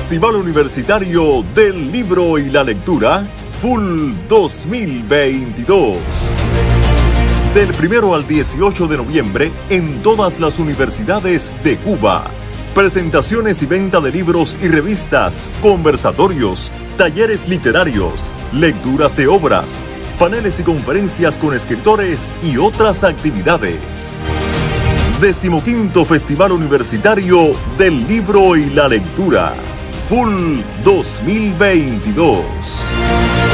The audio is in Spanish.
Festival Universitario del Libro y la Lectura, FUL 2022. Del 1 al 18 de noviembre en todas las universidades de Cuba. Presentaciones y venta de libros y revistas, conversatorios, talleres literarios, lecturas de obras, paneles y conferencias con escritores y otras actividades. 15º Festival Universitario del Libro y la Lectura, FUL 2022.